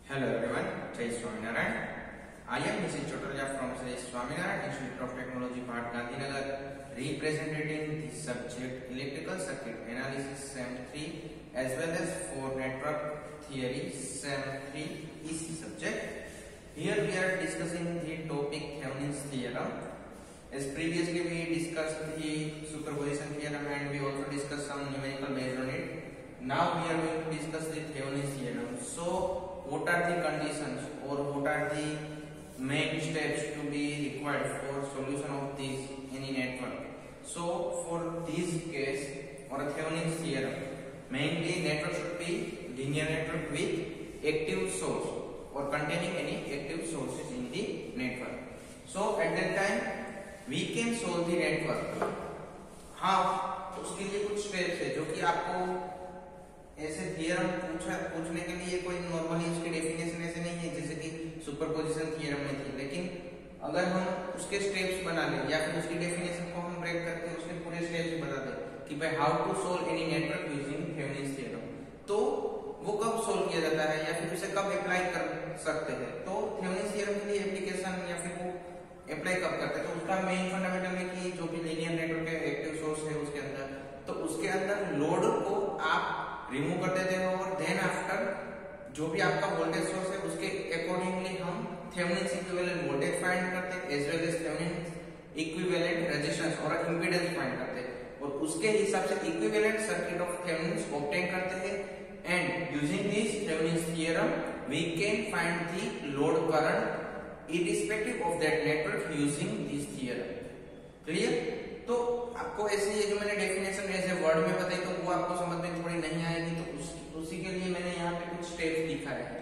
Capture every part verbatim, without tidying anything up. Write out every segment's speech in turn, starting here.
Hello everyone, Jai Swaminarayan. I am Missus Chotoria from Jai Swaminarayan Institute of Technology, Bhat Gandhinagar, representing the subject Electrical Circuit Analysis SEM three as well as for Network Theory SEM three E C subject. Here we are discussing the topic Thevenin's theorem. As previously we discussed the superposition theorem and we also discussed some numerical based on it. Now we are going to discuss the Thevenin's theorem. So what are the conditions or what are the main steps to be required for solution of this any network? So for this case or a Thevenin's theorem, mainly network should be linear network with active source or containing any active sources in the network. So at that time we can solve the network. हाँ, उसके लिए कुछ steps है जो कि आपको ऐसे theorem पूछा पूछने के लिए कोई नॉर्मली उसकी डेफिनेशन ऐसे नहीं है जैसे कि सुपरपोजिशन थियरम में थी, लेकिन अगर हम उसके स्टेप्स बना लें या फिर उसकी डेफिनेशन को हम ब्रेक करके उसके पूरे स्टेप्स बता दें कि भाई how to solve any network using thevenin's theorem, तो वो कब सोल्व किया जाता है या फिर उसे कब अप्लाई कर सकते हैं। तो थेवेनिन्स थियरम के लिए एप्लीकेशन या फिर वो अप्लाई कब करते हैं, तो उसका मेन फंडामेंटल है कि जो भी लीनियर नेटवर्क है एक्टिव सोर्स है उसके अंदर, तो उसके अंदर लोड को आप रिमूव कर देते हो और देन आफ्टर जो भी आपका वोल्टेज सोर्स है उसके अकॉर्डिंगली हम थेवेनिन्स इक्विवेलेंट वोल्टेज फाइंड करते हैं as well as thevenin's equivalent resistance और इम्पीडेंस फाइंड करते हैं और उसके हिसाब से equivalent circuit of thevenin's obtain करते हैं and using this thevenin's theorem we can find the load current irrespective of that network using this theorem. Clear? तो आपको ऐसे ये जो मैंने डेफिनेशन ऐसे वर्ड में बताई तो वो आपको समझ में थोड़ी नहीं आएगी, तो उस, उसी के लिए मैंने यहाँ पे कुछ स्टेप्स लिखा है।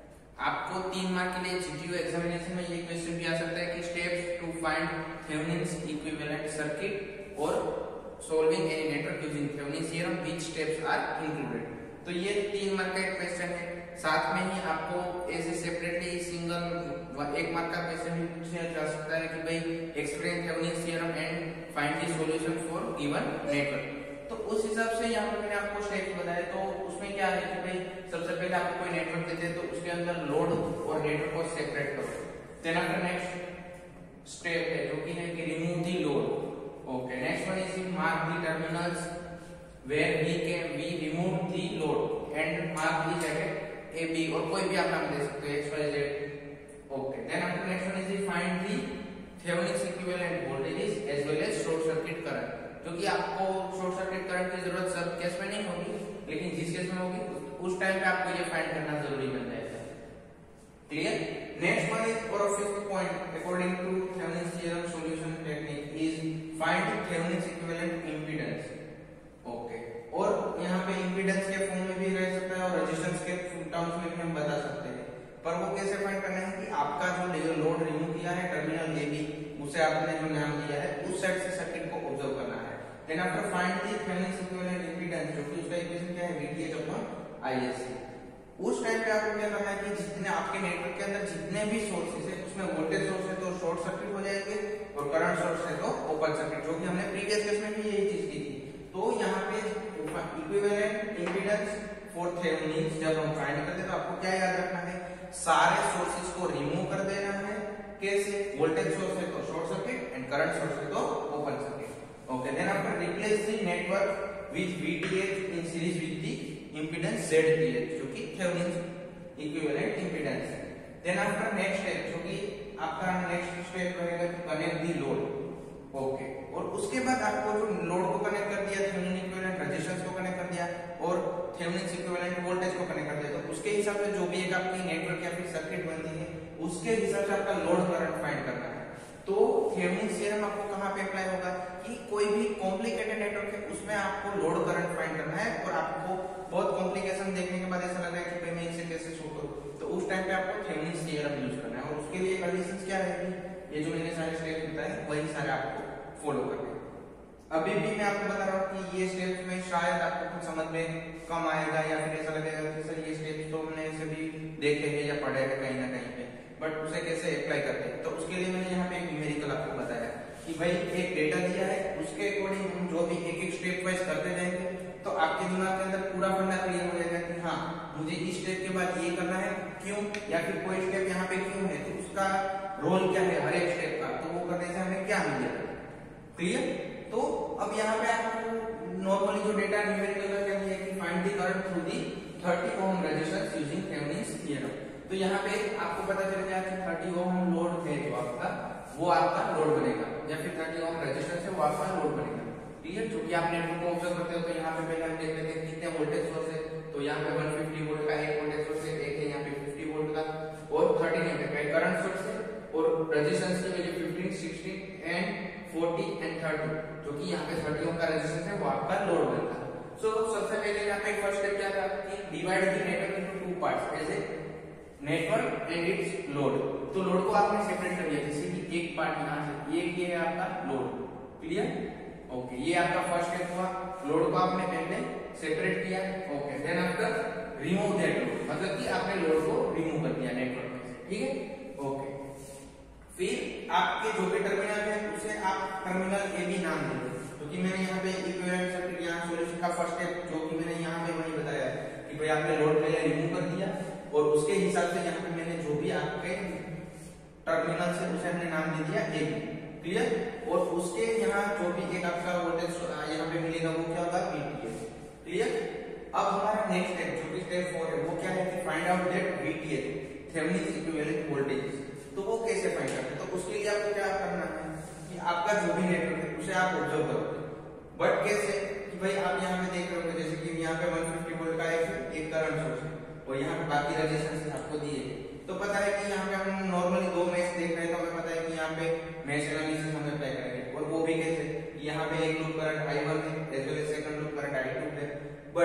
आपको तीन मार्क के लिए जीटीयू एग्जामिनेशन में ये क्वेश्चन भी आ सकता है कि steps to find thevenin's equivalent circuit और solving any network using thevenin's theorem which steps are included. तो ये तीन मार्क का एक क्वेश्चन है, साथ में ही आपको ऐसे सेपरेटली सिंगल एक मार्क का क्वेश्चन भी पूछा जा सकता है कि भाई explain thevenin's theorem and find the solution for given network. तो उस हिसाब से यहाँ पे मैंने आपको स्टेप्स बताए, तो उसमें क्या है कि भाई सबसे पहले आपको कोई नेटवर्क देते हैं तो उसके अंदर लोड और नेटवर्क को सेपरेट करो। देन आफ्टर नेक्स्ट स्टेप है जो कि है कि remove the load. Okay, next one is mark the terminals where we can we remove the load and mark the जगह ए बी और कोई भी आप नाम दे सकते हो X Y Z. Okay, then after next one is find the thevenin's equivalent voltages as well as short circuit current, क्योंकि आपको शॉर्ट सर्किट करंट की जरूरत सब केस में नहीं होगी, लेकिन जिस केस में होगी उस टाइम पे आपको ये फाइंड करना जरूरी बन जाएगा। क्लियर? नेक्स्ट वन इज और fifth point according to thevenin's theorem solution technique is find thevenin's equivalent impedance. Okay, और यहाँ पे इंपीडेंस के फॉर्म में भी रह सकता है और रेजिस्टेंस के टर्म्स में भी हम बता सकते हैं, पर वो कैसे फाइंड करना है कि आपका जो लोड रिमूव किया है टर्मिनल ए बी उसे आपने जो नाम दिया है उस साइड से सर्किट को ऑब्जर्व करना है। Then after find the thevenin's equivalent impedance, जो कि उसका इक्वेशन क्या है वीटीएच अपॉन आईएससी। उस टाइम पे आपको क्या करना है कि जितने आपके नेटवर्क के अंदर जितने भी सोर्सेस है उसमें वोल्टेज सोर्स है तो शॉर्ट सर्किट हो जाएंगे और करंट सोर्स है तो ओपन सर्किट, जो कि हमने प्रीवियस केस में भी यही चीज की थी। तो यहाँ पे इक्विवेलेंट इंपीडेंस फॉर थेवेनिन्स जब हम फाइंड करते हैं तो आपको क्या याद रखना है, सारे सोर्सेस को रिमूव कर देना है। कैसे? वोल्टेज सोर्स है तो short circuit and current source है तो open circuit. Okay, then after replace the network with VTH in series with the impedance ZTH, जो कि थेवेनिन्स इक्विवेलेंट इंपीडेंस है। देन आफ्टर नेक्स्ट स्टेप जो कि आपका नेक्स्ट स्टेप रहेगा कि कनेक्ट द लोड। ओके, और उसके बाद आपको जो लोड को कनेक्ट कर दिया, थेवेनिन इक्विवेलेंट रेजिस्टेंस को कनेक्ट कर दिया और थेवेनिन्स इक्विवेलेंट वोल्टेज को कनेक्ट कर दिया, तो उसके हिसाब से जो भी एक आपकी नेटवर्क या फिर सर्किट बनती है उसके हिसाब से आपका लोड करंट फाइंड करना है। तो थेवेनिन्स थ्योरम आपको कहाँ पे अप्लाई होगा कि कोई भी कॉम्प्लिकेटेड नेटवर्क है उसमें आपको लोड करंट फाइंड करना है और आपको बहुत कॉम्प्लिकेशन देखने के बाद ऐसा लग रहा है कि भाई मैं इसे कैसे शो करूं, तो उस टाइम पे आपको थेवेनिन्स थ्योरम यूज करना है और उसके लिए कंडीशंस क्या रहेगी, ये जो मैंने सारे स्टेप्स बताए वही सारे आपको फॉलो करने। अभी भी मैं आपको बता रहा हूँ कि ये स्टेप्स में शायद आपको कुछ समझ में कम आएगा या फिर ऐसा लगेगा कि सर ये स्टेप्स तो हमने ऐसे भी देखे हैं या पढ़े हैं कहीं ना कहीं पे, बट उसे कैसे अप्लाई करते हैं। तो उसके लिए मैंने यहाँ पे एक न्यूमेरिकल आपको बताया कि भाई एक डेटा दिया है उसके अकॉर्डिंग हम जो भी एक एक स्टेप वाइज करते जाएंगे तो आपके दिमाग के अंदर पूरा फंडा क्लियर हो जाएगा कि हाँ मुझे इस स्टेप के बाद ये करना है, क्यों, या फिर कोई स्टेप यहाँ पे क्यों है तो उसका रोल क्या है हर एक स्टेप का, तो वो करने से हमें क्या मिल जाएगा। क्लियर। तो अब यहाँ पे आपको नॉर्मली जो डेटा न्यूमेरिकल का क्या है कि find the current through the thirty ohm resistance using thevenin's theorem. तो यहाँ पे आपको पता चल गया कि थर्टी ओम लोड है जो आपका वो आपका लोड बनेगा, या फिर थर्टी ओम रेजिस्टेंस है वो आपका लोड बनेगा। ठीक है, जो कि आप नेटवर्क को ऑब्जर्व करते हो तो यहाँ पे पहले हम देख लेते हैं कितने वोल्टेज सोर्स है। तो यहाँ पे वन फिफ्टी वोल्ट का एक वोल्टेज सोर्स है, एक है यहाँ पे फिफ्टी वोल्ट का और थर्टीन एम्पीयर का करंट सोर्स है, और रेजिस्टेंस की value fifteen, sixteen and forty and thirty, जो कि यहाँ पे थर्टी ओम का रेजिस्टेंस है वो आपका लोड बनता है। सो so, सबसे पहले यहाँ पे फर्स्ट स्टेप क्या था कि divide the network into two parts, जैसे नेटवर्क एंड इट्स लोड। तो लोड को आपने सेपरेट कर दिया, जैसे कि एक पार्ट यहाँ से एक ये है आपका लोड। क्लियर। ओके, ये आपका फर्स्ट स्टेप हुआ, लोड को आपने पहले सेपरेट किया। Okay, then after remove that load, मतलब कि आपने लोड को रिमूव कर दिया नेटवर्क में से। ठीक है। ओके, फिर आपके जो भी टर्मिनल है उसे आप टर्मिनल ए बी नाम देंगे, क्योंकि मैंने यहाँ पे इक्विवेलेंट सर्किट यहाँ सॉल्यूशन का फर्स्ट स्टेप जो कि मैंने यहाँ पे वही बताया कि भाई आपने लोड पहले रिमूव कर दिया और उसके हिसाब से यहाँ पे मैंने जो भी आपके टर्मिनल से उसे हमने नाम दे दिया ए बी। क्लियर। और उसके यहाँ जो भी एक आपका वोल्टेज यहाँ पे मिलेगा वो क्या होगा वीटीएच। क्लियर। अब हमारा नेक्स्ट स्टेप जो कि स्टेप फोर है वो क्या है कि find out that VTH thevenin's equivalent voltage. तो वो कैसे फाइंड करते हैं, तो उसके लिए आपको क्या करना है कि आपका जो भी नेटवर्क है उसे आप ऑब्जर्व करोगे, बट कैसे कि भाई आप यहाँ पे देख रहे हो जैसे कि यहाँ पे वन फिफ्टी वोल्ट का एक एक करंट सोर्स है और यहाँ पे बाकी रेजिस्टेंस आपको दिए, तो पता है कि यहाँ पे हम नॉर्मली दो मैच देख रहे हैं तो हमें पता है कि यहाँ पे मैच एनालिसिस हम अप्लाई करेंगे, और वो भी कैसे कि यहाँ पे एक लूप करंट आई वन है as well as second loop current I two है,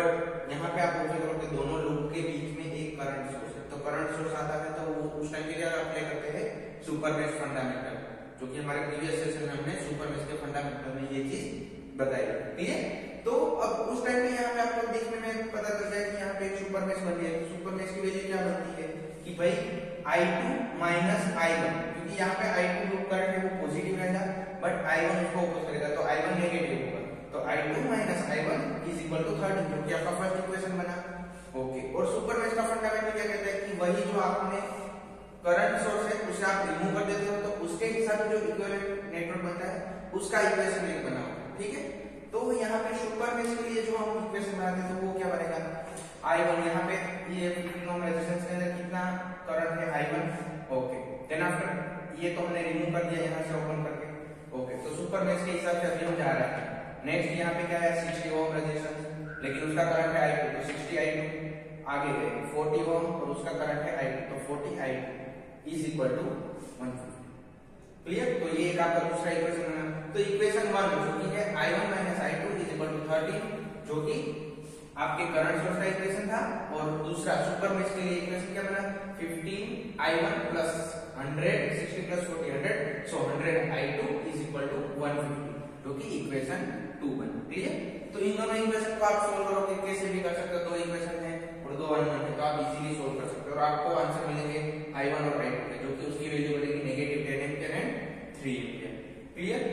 बट यहाँ पे आप ऑब्जर्व करोगे दोनों लूप के बीच में एक करंट सोर्स है। तो करंट सोर्स आता है तो वो उस टाइम के लिए अप्लाई करते हैं सुपर मैश फंडामेंटल, जो कि हमारे प्रीवियस सेशन में हमने सुपर मैश के फंडामेंटल में ये चीज बताई। ठीक है। तो अब उस टाइम में यहाँ पे आपको देखने में पता चल जाए कि यहाँ पे एक सुपर मैश बन गया। सुपर मैश की वैल्यू क्या बनती है कि भाई I two minus I one, क्योंकि यहाँ पे आई टू लूप करंट है वो पॉजिटिव रहेगा बट आई वन उसको अपोज करेगा तो आई वन नेगेटिव होगा। तो I two minus I one is equal to thirty, जो कि आपका फर्स्ट इक्वेशन बना। ओके, और सुपर मैश का फंडामेंटल क्या कहता है कि वही जो आपने करंट सोर्स है उसे आप रिमूव कर देते हो तो उसके हिसाब से जो इक्विवेलेंट नेटवर्क बनता है उसका इक्वेशन एक बना होगा। ठीक है। तो यहाँ पे सुपर मैश के लिए जो हम इक्वेशन बनाते हैं तो वो क्या बनेगा आई वन, यहाँ पे ये फिफ्टीन ओम रेजिस्टेंस के अंदर कितना करंट है I one. Okay, then after ये तो हमने रिमूव कर दिया यहाँ से ओपन करके। ओके, तो सुपर मैश के हिसाब से अभी हम जा रहे हैं नेक्स्ट। यहाँ पे क्या है सिक्सटी ओम रेजिस्टेंस, लेकिन उसका करंट है आई टू, तो सिक्सटी आई टू आगे है फोर्टी ओम और उसका करंट है आई टू, तो forty I two is equal to one fifty. Clear. तो ये एक आपका दूसरा इक्वेशन बना। तो इक्वेशन वन जो कि है I one minus I two is equal to thirty, जो कि आपके करंट सोर्स का इक्वेशन था, और दूसरा सुपर मैश के लिए इक्वेशन क्या बना fifteen I one plus hundred, sixty plus forty hundred, so hundred I two is equal to one fifty, जो कि इक्वेशन टू बन। क्लियर। तो इन दोनों इक्वेशन को आप सोल्व करोगे कैसे भी कर सकते हो, दो इक्वेशन है और दो अननोन है तो आप इजीली सोल्व कर सकते हो और आपको आंसर मिलेंगे आई वन और आई टू के, जो कि उसकी वैल्यू बनेगी negative ten ampere and three ampere. Clear.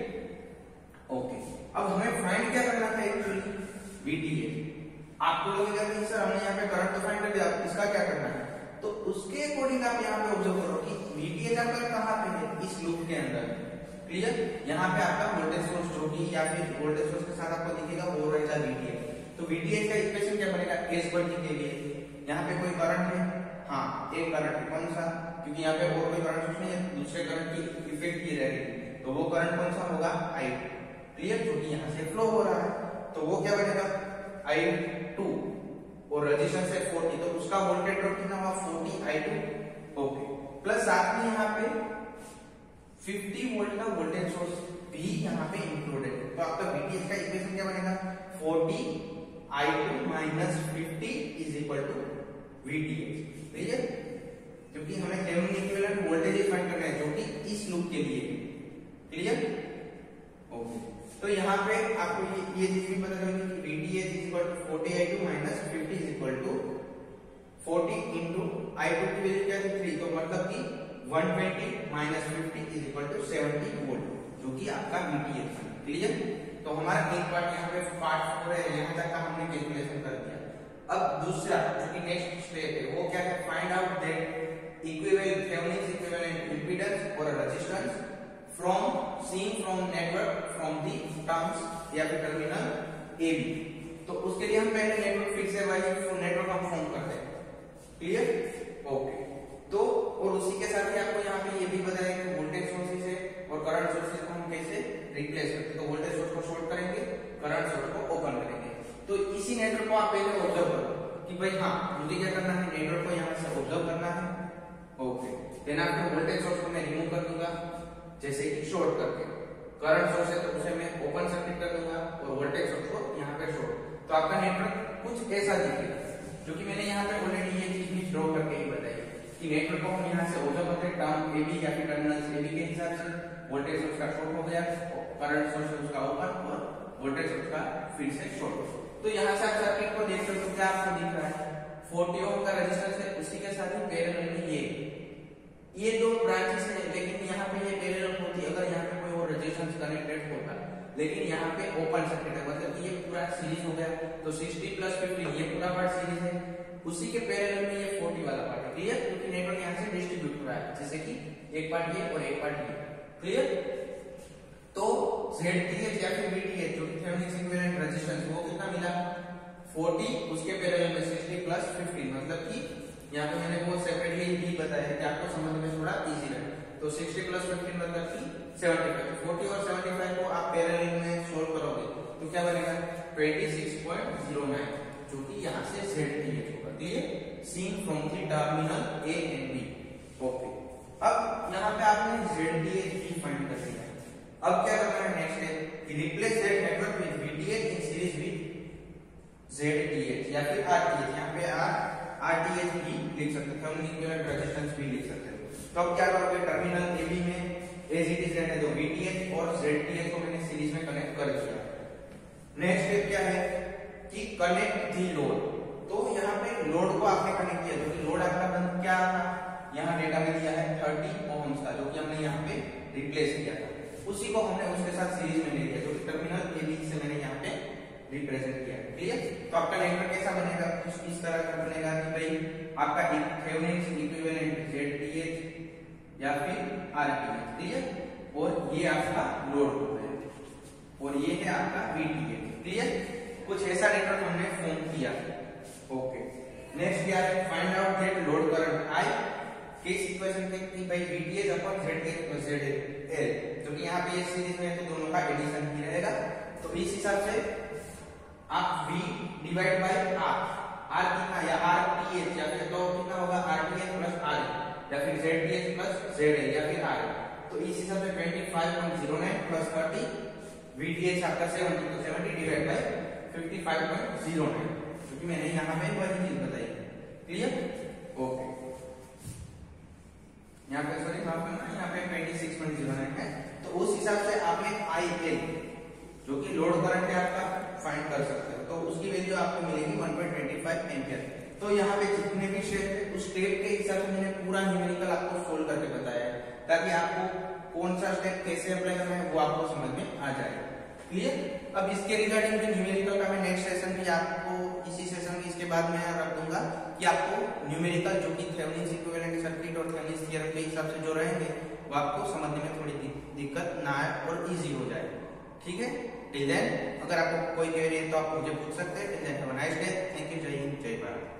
Okay, अब हमें फाइंड क्या करना था एक्चुअली वीटीएच। आपको लगेगा कि सर हमने यहाँ पे करंट तो फाइंड कर दिया, इसका क्या करना है, तो उसके अकॉर्डिंग आप यहाँ पे ऑब्जर्व करो कि वीटीएच आपका कहाँ पे है इस लूप के अंदर। क्लियर। यहाँ पे आपका वोल्टेज सोर्स जो कि या फिर वोल्टेज सोर्स के साथ आपको दिखेगा वो रहेगा वीटीएच। तो वीटीएच का इक्वेशन क्या बनेगा एस बटी के लिए। यहाँ पे कोई करंट है, हाँ एक करंट है, कौन सा, क्योंकि यहाँ पे और कोई करंट सोर्स नहीं है, दूसरे करंट की इफेक्ट की रह रही है, तो वो करंट कौन सा होगा आई टू। क्लियर। जो कि यहाँ से फ्लो हो रहा है तो वो क्या बनेगा आई टू और रेजिस्टेंस है फोर्टी, तो उसका वोल्टेज ड्रॉप कितना हुआ forty I two. Okay, plus साथ में यहाँ पे फिफ्टी वोल्ट का वोल्टेज सोर्स भी यहाँ पे इंक्लूडेड है। तो आपका वीटीएच का इक्वेशन क्या बनेगा forty I two minus fifty is equal to VTH. ठीक है, क्योंकि हमें थेवेनिन इक्विवेलेंट वोल्टेज फाइंड करना है जो कि इस लूप के लिए। क्लियर। ओके, तो यहाँ पे आपको ये ये चीज भी पता चलेगी कि VTH is equal to forty I two minus fifty is equal to forty into I two की वैल्यू क्या थी थ्री, तो मतलब कि one twenty minus fifty is equal to seventy volt, जो कि आपका वीटीएच। क्लियर। तो हमारा एक पार्ट यहाँ पे पार्ट फोर है, यहाँ तक का हमने कैलकुलेशन कर दिया। अब दूसरा जो कि नेक्स्ट स्टेप है वो क्या है, find out that equivalent thevenin equivalent impedance और resistance from seeing from network from the terms या फिर टर्मिनल ए बी। तो उसके लिए हम पहले नेटवर्क फिर से वाइज नेटवर्क हम फॉर्म करते हैं, क्लियर, ओके। तो और उसी के साथ ही आपको यहाँ पे ये भी बताया कि वोल्टेज सोर्सेस है और करंट सोर्सेस को हम कैसे रिप्लेस करते हैं। तो वोल्टेज सोर्स को शॉर्ट करेंगे, करंट सोर्स को ओपन करेंगे। तो इसी नेटवर्क को आप पहले ऑब्जर्व करो कि भाई हाँ मुझे क्या करना है, नेटवर्क को यहाँ से ऑब्जर्व करना है, ओके। देन आपके वोल्टेज सोर्स को मैं रिमूव कर दूंगा जैसे कि शॉर्ट करके, करंट सोर्स है तो उसे मैं ओपन सर्किट कर दूंगा और वोल्टेज सोर्स को यहाँ पे शॉर्ट। तो आपका नेटवर्क कुछ ऐसा दिखेगा, जो कि मैंने यहाँ पे ऑलरेडी ये चीज भी ड्रॉ करके ही बताई कि नेटवर्क को हम यहाँ से ऑब्जर्व करते हैं टर्म ए बी या फिर टर्मिनल्स ए बी के हिसाब से, वोल्टेज सोर्स का शॉर्ट हो गया, करंट सोर्स उसका ओपन और वोल्टेज सोर्स का फिर से शॉर्ट। तो यहाँ से आप सर्किट को देख सकते हो, क्या आपको दिख रहा है, चालीस ओम का रेजिस्टेंस है, उसी के साथ ही पैरेलल में ये ये दो ब्रांचेस है, लेकिन यहाँ पे ये पैरेलल होती अगर यहाँ पे कोई और रेजिस्टेंस कनेक्टेड होता, लेकिन यहाँ पे ओपन सर्किट है, मतलब कि ये पूरा सीरीज हो गया। तो सिक्सटी प्लस फिफ्टी ये पूरा पार्ट सीरीज है, उसी के पैरेलल में ये चालीस वाला पार्ट है, क्लियर, क्योंकि नेटवर्क यहाँ से डिस्ट्रीब्यूट हो रहा है, जैसे कि एक पार्ट ये और एक पार्ट ये, क्लियर। तो ज़ेडटीएच या फिर वीटीएच जो थेवेनिन इक्विवेलेंट रेजिस्टेंस वो कितना मिला, चालीस, उसके पैरेलल में सिक्सटी प्लस फिफ्टी, मतलब कि यहाँ पे मैंने वो सेपरेटली भी बताया कि आपको समझ में थोड़ा इजी रहे। तो सिक्सटी प्लस फिफ्टी मतलब कि सेवेंटी फाइव, चालीस और सेवेंटी फाइव को आप पैरेलल में सोल्व करोगे तो क्या बनेगा छब्बीस पॉइंट ज़ीरो नाइन, जो कि यहाँ से ज़ेडटीएच होगा, clear, seen from the terminal A and B, okay. अब यहाँ पे आपने ज़ेडटीएच भी फाइंड कर लिया, अब क्या करना है नेक्स्ट है कि replace that network with VTH in series with ZTH या फिर आरटीएच, यहाँ पे आप आरटीएच भी लिख सकते हैं, थेवेनिन इक्विवेलेंट रेजिस्टेंस भी लिख सकते हैं। तो अब क्या करोगे, टर्मिनल ए बी में एज इट इज रहने दो वीटीएच और ज़ेडटीएच को मैंने सीरीज में कनेक्ट कर दिया। नेक्स्ट स्टेप क्या है कि कनेक्ट दी लोड। तो यहाँ पे लोड को आपने कनेक्ट किया, जो कि लोड आपका बन क्या था, यहाँ डेटा में दिया है तीस ओम्स का, जो कि हमने यहाँ पे रिप्लेस किया था, उसी को हमने उसके साथ सीरीज में ले लिया, जो कि टर्मिनल ए बी से मैंने यहाँ पे रिप्रेजेंट किया, क्लियर। तो आपका नेटवर्क कैसा बनेगा, कुछ इस तरह का बनेगा कि भाई आपका थेवेनिन इक्विवेलेंट ज़ेडटीएच या फिर आरटीएच, क्लियर, और ये आपका लोड हो गया और ये है आपका वीटीएच, क्लियर। कुछ ऐसा नेटवर्क हमने फॉर्म किया, ओके। नेक्स्ट क्या है, find out that load current I, किस इक्वेशन के कि भाई VTH upon ZTH plus ZL, जो कि यहाँ पे ये सीरीज में है तो दोनों का एडिशन ही रहेगा। तो इस हिसाब से आप V divide by R, R कितना या आरटीएच या फिर तो कितना होगा आरटीएच प्लस R या फिर ज़ेडटीएच प्लस ज़ेडएल या फिर R। तो इस हिसाब से पच्चीस पॉइंट ज़ीरो नाइन प्लस तीस, वीटीएच आपका सत्तर, तो सत्तर डिवाइड बाय पचपन पॉइंट ज़ीरो नाइन, क्योंकि मैंने यहाँ पे वही चीज बताई, क्लियर, ओके। यहाँ पे सॉरी माफ करना, यहाँ पे छब्बीस पॉइंट ज़ीरो नाइन है, तो उस हिसाब से आप एक आईएल जो कि लोड करंट है आपका फाइंड कर सकते हो, तो उसकी वैल्यू आपको मिलेगी one point two five ampere. तो यहाँ पे जितने भी स्टेप है उस स्टेप के हिसाब से मैंने पूरा न्यूमेरिकल आपको सोल्व करके बताया है, ताकि आपको कौन सा स्टेप कैसे अप्लाई करना है वो आपको समझ में आ जाए, क्लियर। अब इसके रिगार्डिंग भी न्यूमेरिकल का मैं नेक्स्ट सेशन भी आपको इसी सेशन में इसके बाद में रख दूंगा कि आपको न्यूमेरिकल जो कि थेवेनिन इक्विवेलेंट सर्किट और थेवेनिन थ्योरम के हिसाब से जो रहेंगे वो आपको समझने में थोड़ी दिक्कत ना आए और इजी हो जाए, ठीक है। टिल देन अगर आपको कोई क्वेरी है तो आप मुझे पूछ सकते हैं। Till then have a nice day, thank you, जय हिंद, जय भारत।